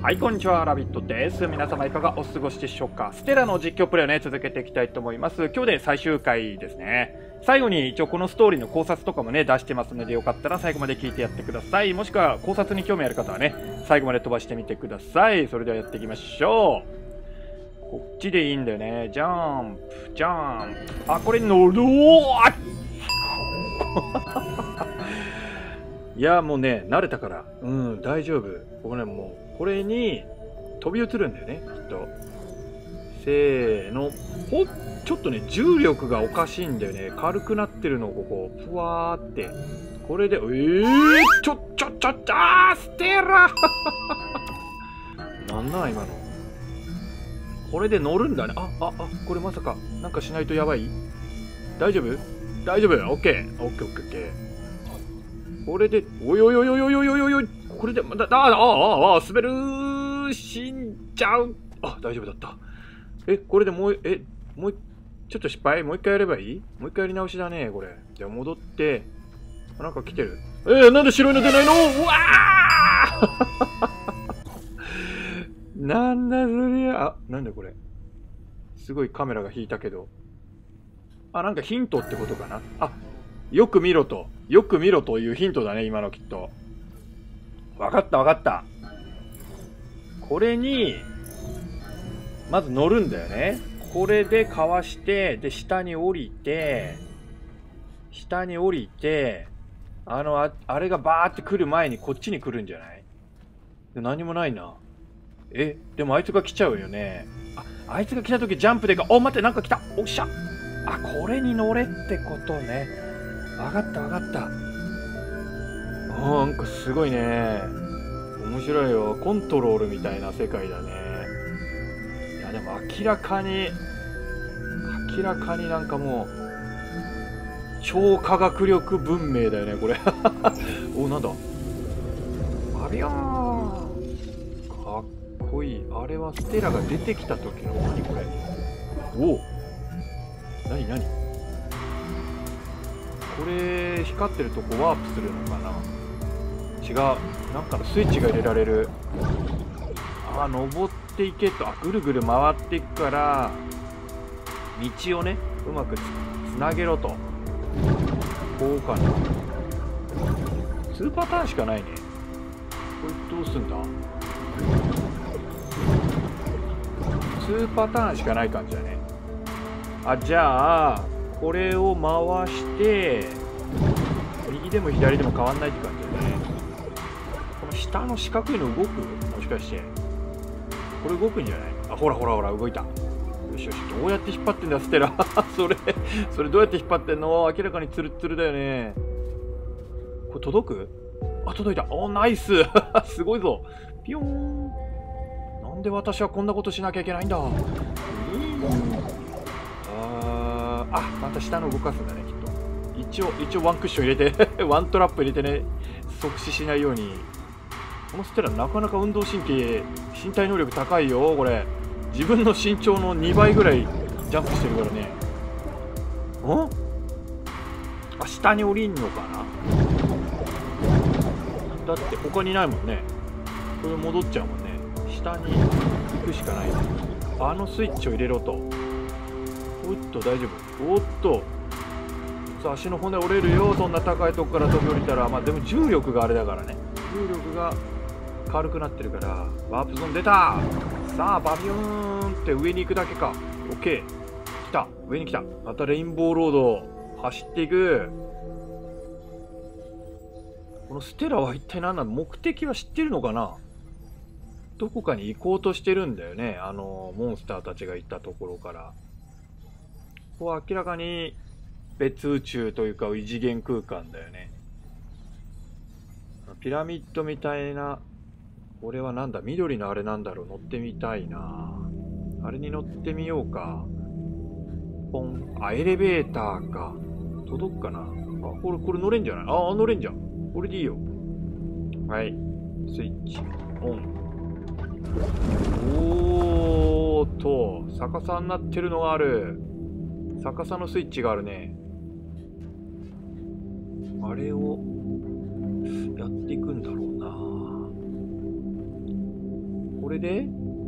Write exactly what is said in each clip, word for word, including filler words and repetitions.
はい、こんにちは、ラビットです。皆様いかがお過ごしでしょうか。ステラの実況プレイをね、続けていきたいと思います。今日で最終回ですね。最後に一応このストーリーの考察とかもね、出してますので、よかったら最後まで聞いてやってください。もしくは考察に興味ある方はね、最後まで飛ばしてみてください。それではやっていきましょう。こっちでいいんだよね。ジャンプ、ジャンプ。あ、これ乗るおーいや、もうね、慣れたから。うん、大丈夫。これね、もう、これに飛び移るんだよね、きっと。せーの。ほっ、ちょっとね、重力がおかしいんだよね。軽くなってるの、ここ。ふわーって。これで、えー、ちょ、ちょ、ちょ、あー、ステラなんなん、今の。これで乗るんだね。あ、あ、あ、これまさか、なんかしないとやばい？大丈夫？大丈夫？オッケー。オッケー、オッケー、オッケー。これで、おいおいおいおいおいおいおいおい、これで、まだ、ああ、ああ、滑るー、死んじゃう。あ、大丈夫だった。え、これでもう、え、もう、ちょっと失敗？もう一回やればいい？もう一回やり直しだね、これ。じゃあ戻って、なんか来てる。えー、なんで白いの出ないの？うわーなんだそりゃ。あ、なんだこれ。すごいカメラが引いたけど。あ、なんかヒントってことかな。あ、よく見ろと。よく見ろというヒントだね、今のきっと。わかったわかった。これに、まず乗るんだよね。これでかわして、で、下に降りて、下に降りて、あの、あ、あれがバーって来る前にこっちに来るんじゃない？で何もないな。え、でもあいつが来ちゃうよね。あ、あいつが来た時ジャンプでか、お、待って、なんか来た。おっしゃ。あ、これに乗れってことね。わかったわかった。あ、なんかすごいね。面白いよ。コントロールみたいな世界だね。いやでも明らかに明らかになんかもう超科学力文明だよねこれお、なんだ、アビヨーン、かっこいい。あれはステラが出てきた時の、何これ、おお、何何これ、光ってるとこワープするのかな。違う、なんかのスイッチが入れられる。あ、登っていけと。あ、ぐるぐる回っていくから道をね、うまくつなげろと。こうかな。にパターンしかないね。これどうすんだ。にパターンしかない感じだね。あ、じゃあこれを回して右でも左でも変わんないって感じだね。この下の四角いの動く？もしかしてこれ動くんじゃない？あ、ほらほらほら、動いた。よしよし、どうやって引っ張ってんだステラそれそれどうやって引っ張ってんの？明らかにツルッツルだよね。これ届く？あ、届いた。お、ナイスすごいぞ。ピヨーン。なんで私はこんなことしなきゃいけないんだ。うん、あー、あ、また下の動かすんだね、きっと。一応一応ワンクッション入れてワントラップ入れてね、即死しないように。このステラなかなか運動神経、身体能力高いよこれ。自分の身長のにばいぐらいジャンプしてるからね。ん？あ、下に降りんのかな。だって他にないもんね。これ戻っちゃうもんね。下に行くしかない。あのスイッチを入れろと。おっと、大丈夫。おっと、さあ足の骨折れるよ、そんな高いとこから飛び降りたら。まあでも重力があれだからね。重力が軽くなってるから。ワープゾーン出た。さあバビューンって上に行くだけか。オッケー、来た。上に来た。またレインボーロードを走っていく。このステラは一体何なの？目的は知ってるのかな。どこかに行こうとしてるんだよね、あのモンスターたちが行ったところから。ここは明らかに別宇宙というか異次元空間だよね。ピラミッドみたいな。これはなんだ、緑のあれなんだろう。乗ってみたいな。あれに乗ってみようか。ポン。あ、エレベーターか。届くかな。あ、これこれ乗れんじゃない？ああ、乗れんじゃん。これでいいよ。はい、スイッチオン。おーっと、逆さになってるのがある。逆さのスイッチがあるね。あれをやっていくんだろうな。 れで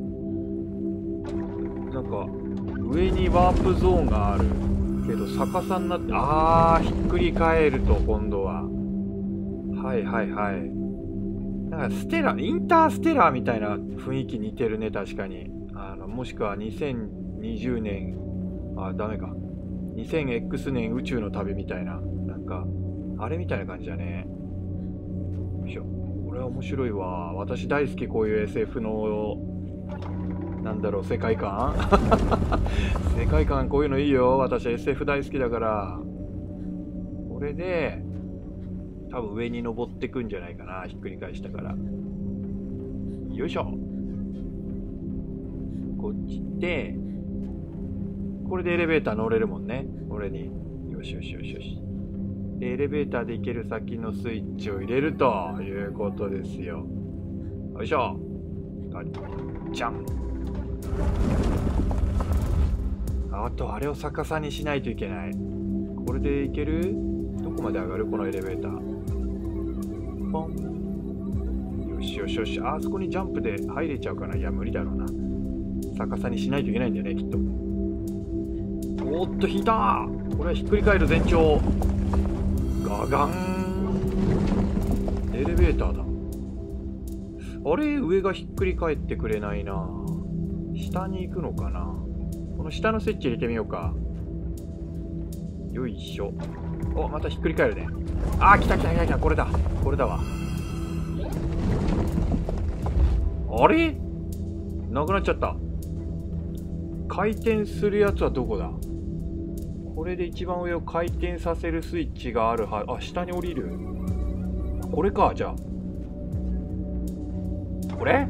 なんか上にワープゾーンがあるけど逆さになって、ああひっくり返ると今度は、はいはいはい、なんかステラインターステラーみたいな雰囲気似てるね、確かに。あのもしくはにせんにじゅうねん、あダメか、にせんエックス 年宇宙の旅みたいな、なんかあれみたいな感じだね。よいしょ、これは面白いわ。私大好き、こういう エスエフ のなんだろう、世界観世界観、こういうのいいよ。私 エスエフ 大好きだから。これで多分上に登ってくんじゃないかな、ひっくり返したから。よいしょ、こっち行って、これでエレベーター乗れるもんね、これに。よしよしよしよし。でエレベーターで行ける先のスイッチを入れるということですよ。よいしょ、じゃん。あとあれを逆さにしないといけない。これでいける？どこまで上がるこのエレベーター。ポン。よしよしよし。あそこにジャンプで入れちゃうかな。いや無理だろうな。逆さにしないといけないんだよね、きっと。おーっと引いた。これはひっくり返る前兆。ガガン。エレベーターだ。あれ、上がひっくり返ってくれないな。下に行くのかな。この下のスイッチ入れてみようか。よいしょ。お、またひっくり返るね。あー、来た来た来た来た。これだ。これだわ。あれ？なくなっちゃった。回転するやつはどこだ？これで一番上を回転させるスイッチがあるは、あ、下に降りる。これか、じゃあ。これ？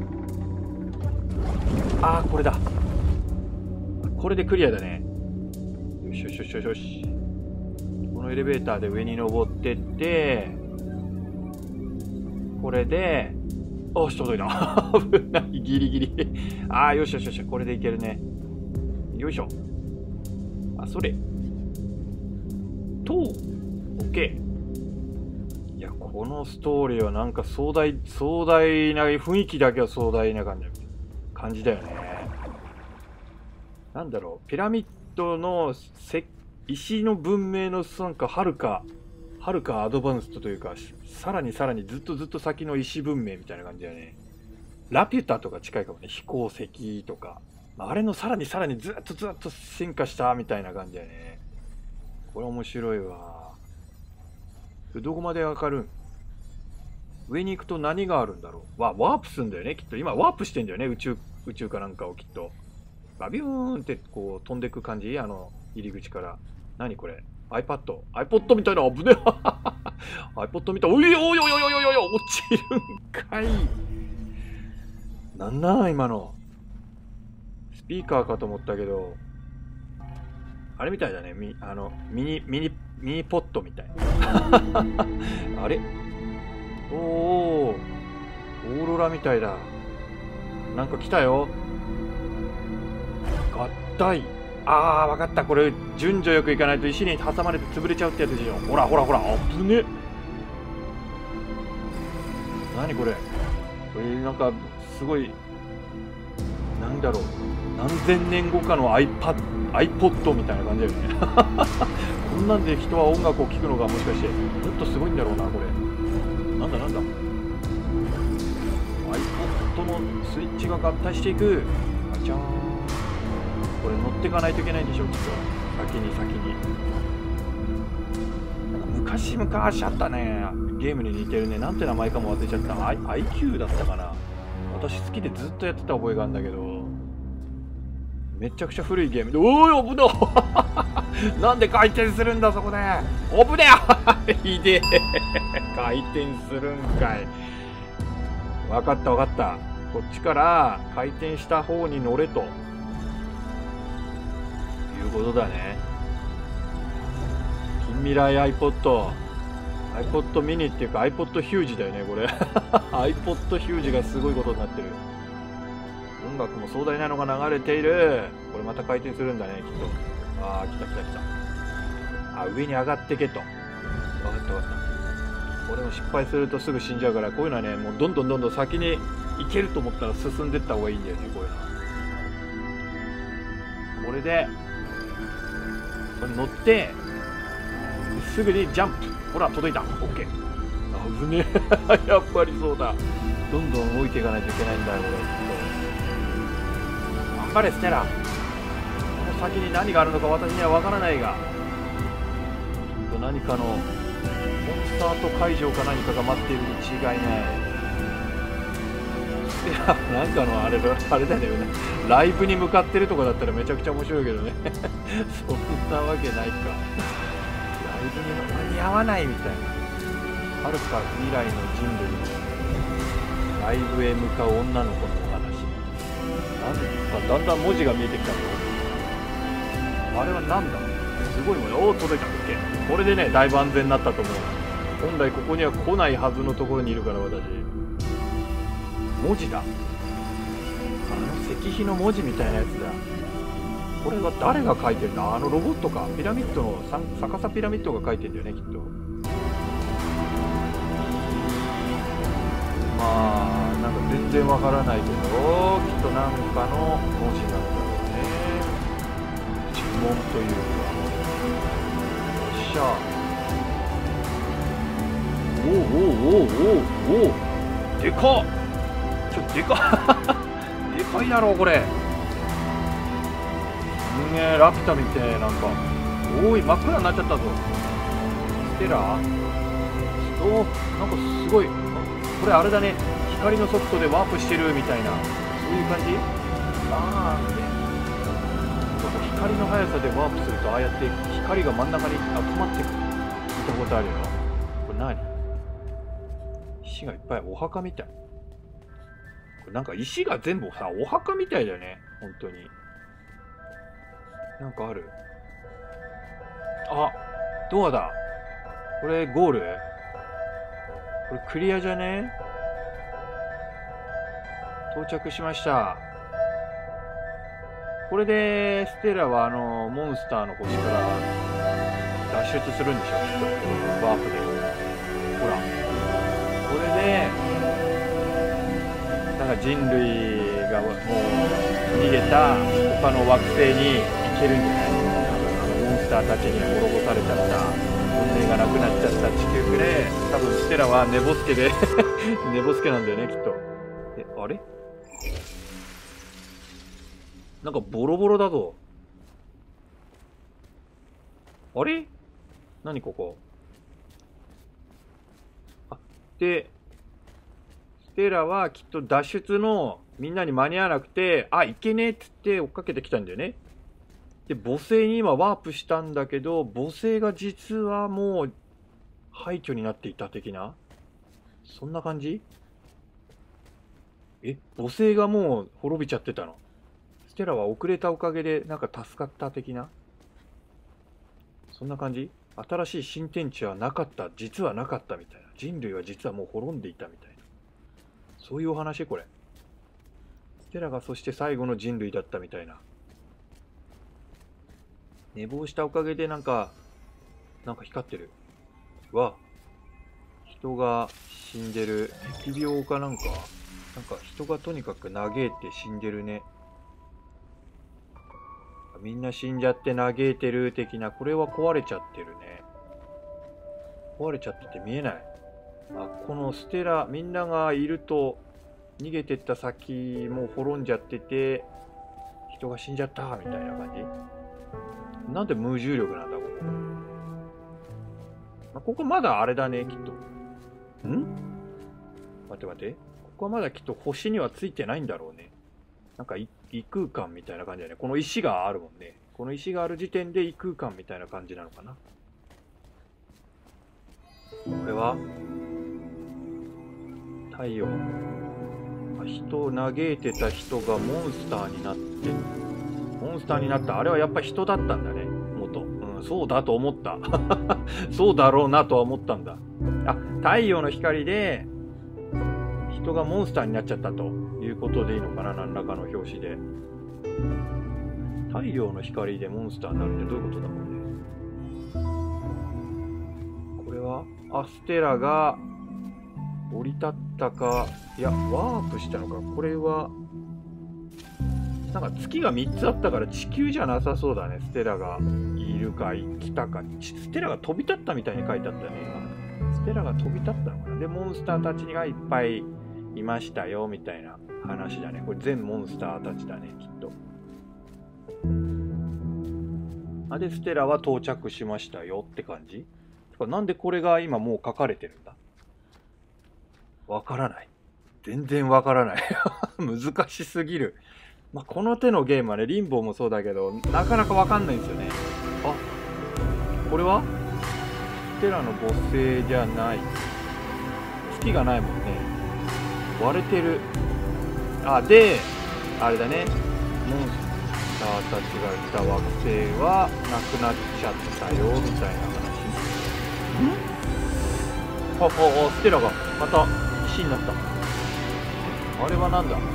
あー、これだ。これでクリアだね。よしよしよしよしよし。このエレベーターで上に登ってって、これで、あ、ちょうどいいな。危ない、ギリギリ。あー、よしよしよし、これでいけるね。よいしょ。あ、それ。と、オッケー。いや、このストーリーはなんか壮大、壮大な、雰囲気だけは壮大な感じ、感じだよね。なんだろう、ピラミッドのせ石の文明のなんかはるか、はるかアドバンストというか、さらにさらにずっとずっと先の石文明みたいな感じだよね。ラピュタとか近いかもね、飛行石とか。あれのさらにさらにずっとずっと進化したみたいな感じだよね。これ面白いわ。どこまで上がるん？上に行くと何があるんだろう。わ、ワープするんだよね、きっと。今ワープしてんだよね、宇宙、宇宙かなんかをきっと。バビューンってこう飛んでく感じ、あの入り口から。何これ？ iPad？ iPod みたいな、危ねえ。iPod みたい。おいおいおいおいおいおいおい、落ちるんかい。なんなん今の。スピーカーかと思ったけど、あれみたいだね。ミあのミニミニミニポットみたい。あれ？おお、オーロラみたいだ。なんか来たよ。合体。ああ、わかった。これ順序よくいかないと石に挟まれて潰れちゃうってやつでしょ。ほらほらほら、危ねえ。何これ。これなんかすごい、なんだろう、何千年後かの iPad、iPod みたいな感じだよね。こんなんで人は音楽を聴くのがもしかしてもっとすごいんだろうな、これ。なんだなんだ。iPod のスイッチが合体していく。あちゃーん。これ乗っていかないといけないんでしょ、きっと。先に先に。なんか昔昔あったね。ゲームに似てるね。なんて名前かも忘れちゃった。I、アイキュー だったかな。私好きでずっとやってた覚えがあるんだけど。めちゃくちゃ古いゲームで。おーい、危ない。なんで回転するんだ、そこで。危ねえ。ひでえ。回転するんかい。わかったわかった。こっちから回転した方に乗れと。いうことだね。近未来 iPod。iPod mini っていうか iPod ヒュージだよね、これ。iPod ヒュージがすごいことになってる。音楽も壮大なのが流れている。これまた回転するんだね、きっと。ああ、来た来た来た。あ、上に上がってけと。わかったわかった。これも失敗するとすぐ死んじゃうから、こういうのはね、もうどんどんどんどん先に行けると思ったら進んでった方がいいんだよね、こういうの。これでこれ乗ってすぐにジャンプ。ほら届いた。オッケー。危ねえやっぱりそうだ。どんどん動いていかないといけないんだよこれ。頑張れステラ。この先に何があるのか私には分からないが、きっと何かのモンスタート会場か何かが待っているに違いない。いや、なんかのあれだ、あれだよね。ライブに向かってるとかだったらめちゃくちゃ面白いけどねそんなわけないか。ライブに間に合わないみたいな。はるか未来の人類のライブへ向かう女の子のお話。なんかだんだん文字が見えてきたぞ。あれはなんだ。すごいもんね。おお届いた。OK。これでねだいぶ安全になったと思う。本来ここには来ないはずのところにいるから私。文字だ。あの石碑の文字みたいなやつだ。これは誰が書いてるんだ。あのロボットか。ピラミッドの逆さピラミッドが書いてるんだよねきっと。まあなんか全然わからないけどきっとなんかの文字なのだろうね。呪文というか。よっしゃ。おおおおおおおでかっ。ちょでかでかいだろうこれ。すげえラピュタみたい。なんかおい真っ暗になっちゃったぞ。ステラおなんかすごい。これあれだね。光の速度でワープしてるみたいなそういう感じ。あーって光の速さでワープするとああやって光が真ん中に集まってくる。見たことあるよな。これ何。石がいっぱい。お墓みたい。これなんか石が全部さお墓みたいだよね本当に。なんかある。あドアだ。これゴール。これクリアじゃね。到着しました。これでステラはあのモンスターの星から脱出するんでしょきっと。ワープでほらこれでなんか人類がもう逃げた他の惑星に行けるんじゃない。モンスターたちに滅ぼされちゃった運命がなくなっちゃった地球で多分ステラは寝ぼすけで寝ぼすけなんだよねきっと。えあれなんかボロボロだぞ。あれ何ここ。あでステラはきっと脱出のみんなに間に合わなくてあいけねえっつって追っかけてきたんだよね。で母星に今ワープしたんだけど母星が実はもう廃墟になっていた的なそんな感じ。え母星がもう滅びちゃってたの。ステラは遅れたおかげでなんか助かった的なそんな感じ。新しい新天地はなかった。実はなかったみたいな。人類は実はもう滅んでいたみたいなそういうお話これ。ステラがそして最後の人類だったみたいな。寝坊したおかげでなんかなんか光ってる。わ人が死んでる。疫病かなんかなんか人がとにかく嘆いて死んでるね。みんな死んじゃって嘆いてる的な。これは壊れちゃってるね。壊れちゃってて見えない。あこのステラみんながいると逃げてった先もう滅んじゃってて人が死んじゃったみたいな感じ。なんで無重力なんだここ。あここまだあれだねきっと。ん待って待って。ここはまだきっと星にはついてないんだろうね。なんか異空間みたいな感じだね。この石があるもんね。この石がある時点で異空間みたいな感じなのかな。これは太陽。人嘆いてた人がモンスターになってモンスターになった。あれはやっぱ人だったんだね元。うんそうだと思ったそうだろうなとは思ったんだ。あ太陽の光で人がモンスターになっちゃったということでいいのかな。何らかの表紙で太陽の光でモンスターになるってどういうことだろうね。これはアステラが降り立ったか、いや、ワープしたのか。これは、なんか月がみっつあったから地球じゃなさそうだね。ステラがいるか来たか。ステラが飛び立ったみたいに書いてあったね、今。ステラが飛び立ったのかな。で、モンスターたちがいっぱいいましたよ、みたいな話だね。これ全モンスターたちだね、きっと。あ、で、ステラは到着しましたよって感じ。なんでこれが今もう書かれてるんだ？わからない。全然わからない。難しすぎる。まあ、この手のゲームはね、リンボーもそうだけど、なかなかわかんないんですよね。あ、これはステラの母星じゃない。月がないもんね。割れてる。あ、で、あれだね。モンスターたちがいた惑星はなくなっちゃったよ、みたいな話。ん？あ、あ、あ、ステラがまた石になった。あれはなんだ？あ、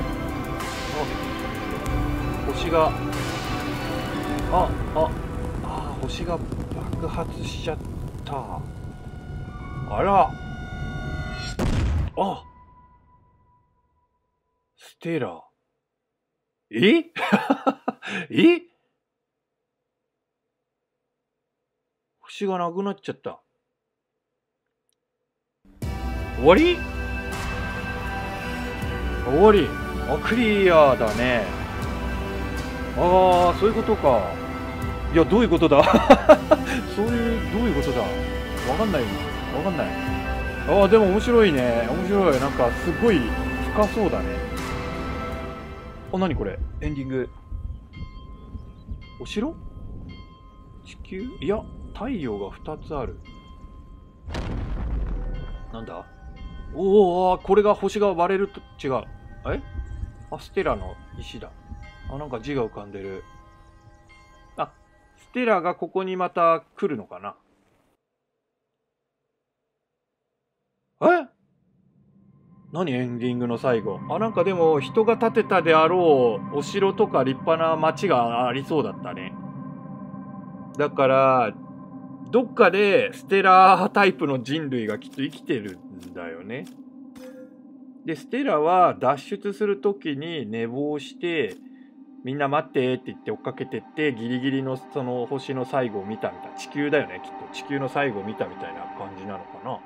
星が、あ、あ、あ、星が爆発しちゃった。あら。あ、ステラ。ええ星がなくなっちゃった。終わり？終わり。あ、クリアだね。ああ、そういうことか。いや、どういうことだそういう、どういうことだわかんないよ。わかんない。ああ、でも面白いね。面白い。なんか、すごい深そうだね。あ、なにこれ？エンディング。お城？地球？いや、太陽がふたつある。なんだ？おお、これが星が割れると違う。え？あ、ステラの石だ。あ、なんか字が浮かんでる。あ、ステラがここにまた来るのかな？え？何エンディングの最後。あ、なんかでも人が建てたであろうお城とか立派な町がありそうだったね。だから、どっかでステラタイプの人類がきっと生きてるんだよね。で、ステラは脱出するときに寝坊して、みんな待ってって言って追っかけてって、ギリギリのその星の最後を見たみたいな。地球だよね、きっと。地球の最後を見たみたいな感じなのかな。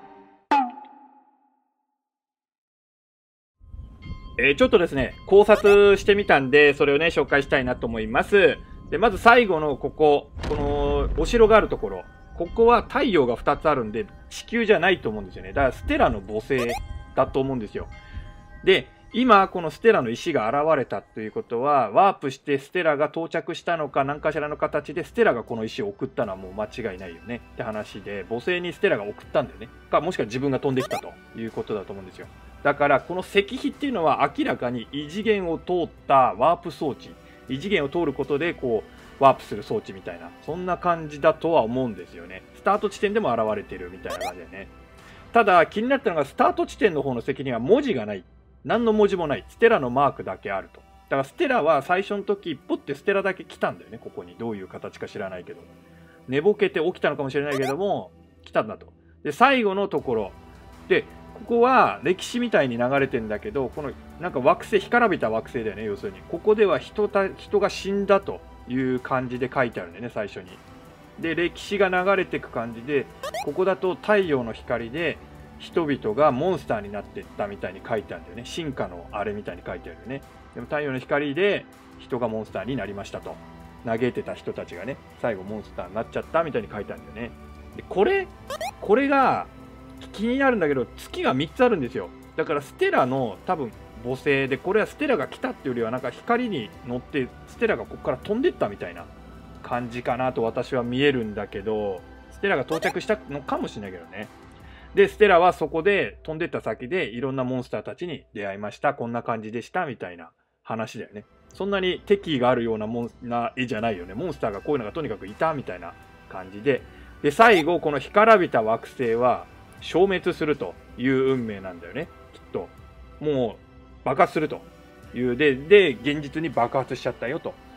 えー、ちょっとですね、考察してみたんで、それをね、紹介したいなと思います。で、まず最後のここ、このお城があるところ。ここは太陽がふたつあるんで、地球じゃないと思うんですよね。だからステラの母星だと思うんですよ。で、今、このステラの石が現れたということは、ワープしてステラが到着したのか、何かしらの形でステラがこの石を送ったのはもう間違いないよねって話で、母星にステラが送ったんだよね。か、もしくは自分が飛んできたということだと思うんですよ。だから、この石碑っていうのは明らかに異次元を通ったワープ装置。異次元を通ることで、こう、ワープする装置みたいな、そんな感じだとは思うんですよね。スタート地点でも現れてるみたいな感じでね。ただ、気になったのが、スタート地点の方の石には文字がない。何の文字もない。ステラのマークだけあると。だからステラは最初の時、ポッてステラだけ来たんだよね、ここに。どういう形か知らないけど。寝ぼけて起きたのかもしれないけども、来たんだと。で、最後のところ。で、ここは歴史みたいに流れてんだけど、このなんか惑星、干からびた惑星だよね、要するに。ここでは人た人が死んだという感じで書いてあるんだよね、最初に。で、歴史が流れていく感じで、ここだと太陽の光で、人々がモンスターになっていったみたいに書いてあるんだよね。進化のあれみたいに書いてあるよね。でも太陽の光で人がモンスターになりましたと。嘆いてた人たちがね、最後モンスターになっちゃったみたいに書いてあるんだよね。で、これ、これが気になるんだけど、月がみっつあるんですよ。だからステラの多分母星で、これはステラが来たっていうよりはなんか光に乗ってステラがここから飛んでったみたいな感じかなと私は見えるんだけど、ステラが到着したのかもしれないけどね。で、ステラはそこで飛んでった先でいろんなモンスターたちに出会いました。こんな感じでしたみたいな話だよね。そんなに敵意があるようなモンな絵じゃないよね。モンスターがこういうのがとにかくいたみたいな感じで。で、最後、この干からびた惑星は消滅するという運命なんだよね。きっと。もう爆発するという。で、で、現実に爆発しちゃったよと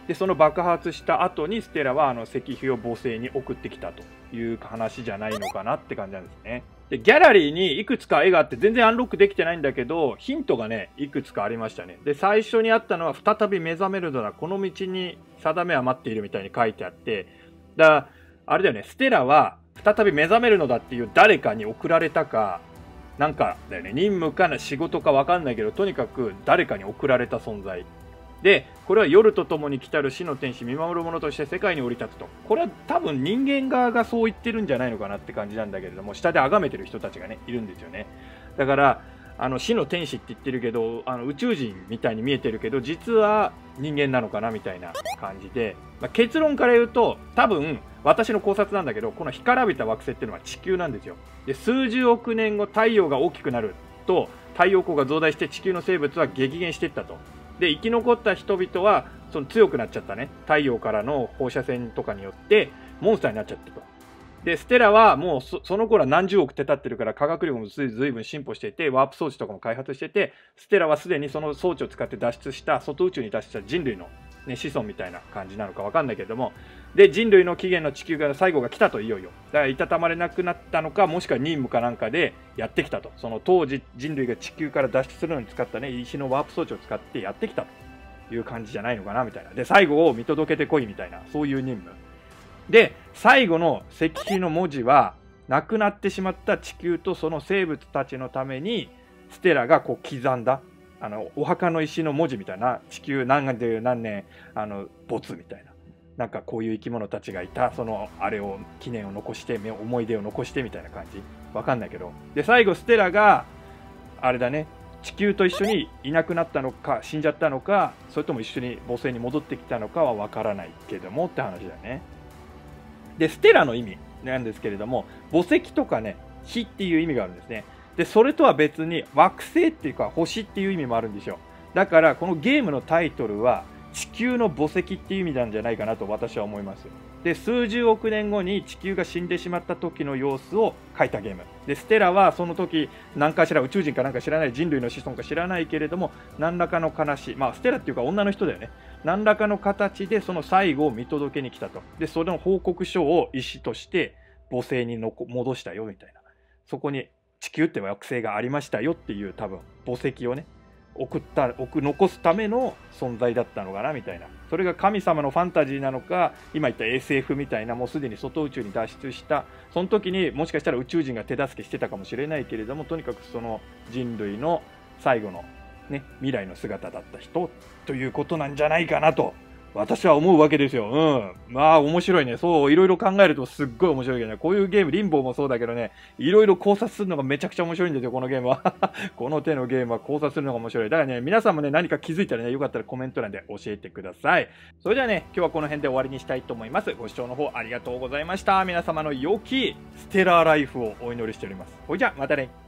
で、その爆発した後にステラはあの石碑を母星に送ってきたという話じゃないのかなって感じなんですね。で、ギャラリーにいくつか絵があって全然アンロックできてないんだけど、ヒントがね、いくつかありましたね。で、最初にあったのは、再び目覚めるのだ、この道に定めは待っているみたいに書いてあって、だから、あれだよね、ステラは再び目覚めるのだっていう誰かに送られたか、なんかだよね、任務かな仕事かわかんないけど、とにかく誰かに送られた存在。で、これは夜とともに来たる死の天使見守る者として世界に降り立つと。これは多分人間側がそう言ってるんじゃないのかなって感じなんだけれども、下で崇めてる人たちがね、いるんですよね。だから、あの死の天使って言ってるけど、あの宇宙人みたいに見えてるけど、実は人間なのかなみたいな感じで、まあ、結論から言うと、多分、私の考察なんだけど、この干からびた惑星っていうのは地球なんですよ。で、数十億年後、太陽が大きくなると、太陽光が増大して地球の生物は激減していったと。で、生き残った人々はその強くなっちゃったね。太陽からの放射線とかによってモンスターになっちゃったと。で、ステラはもう そ, その頃は何十億って経ってるから科学力もずいぶん進歩していて、ワープ装置とかも開発してて、ステラはすでにその装置を使って脱出した、外宇宙に脱出した人類の、ね、子孫みたいな感じなのかわかんないけれども、で、人類の起源の地球が最後が来たといよいよ。だからいたたまれなくなったのか、もしくは任務かなんかでやってきたと。その当時人類が地球から脱出するのに使ったね、石のワープ装置を使ってやってきたという感じじゃないのかなみたいな。で、最後を見届けてこいみたいな、そういう任務。で、最後の石碑の文字は、亡くなってしまった地球とその生物たちのために、ステラがこう刻んだ、あの、お墓の石の文字みたいな、地球何年で何年、あの、没みたいな。なんかこういう生き物たちがいた、その、あれを、記念を残して、思い出を残してみたいな感じ。わかんないけど。で、最後ステラが、あれだね、地球と一緒にいなくなったのか、死んじゃったのか、それとも一緒に母星に戻ってきたのかはわからないけどもって話だよね。で、ステラの意味なんですけれども、母石とかね、火っていう意味があるんですね。で、それとは別に惑星っていうか星っていう意味もあるんですよ。だから、このゲームのタイトルは地球の母石っていう意味なんじゃないかなと私は思います。で、数十億年後に地球が死んでしまった時の様子を書いたゲーム。で、ステラはその時、何かしら宇宙人かなんか知らない、人類の子孫か知らないけれども、何らかの悲しい、まあ、ステラっていうか女の人だよね。何らかの形でその最後を見届けに来たと。で、その報告書を石として母星にのこ戻したよみたいな。そこに地球って惑星がありましたよっていう多分母石をね、送った、送残すための存在だったのかなみたいな。それが神様のファンタジーなのか、今言った エスエフ みたいな、もうすでに外宇宙に脱出した、その時にもしかしたら宇宙人が手助けしてたかもしれないけれども、とにかくその人類の最後のね、未来の姿だった人ということなんじゃないかなと私は思うわけですよ。うん。まあ面白いね。そう、いろいろ考えるとすっごい面白いけどね。こういうゲーム、リンボーもそうだけどね、いろいろ考察するのがめちゃくちゃ面白いんですよ、このゲームは。この手のゲームは考察するのが面白い。だからね、皆さんもね、何か気づいたらね、よかったらコメント欄で教えてください。それではね、今日はこの辺で終わりにしたいと思います。ご視聴の方ありがとうございました。皆様の良きステラーライフをお祈りしております。ほいじゃ、またね。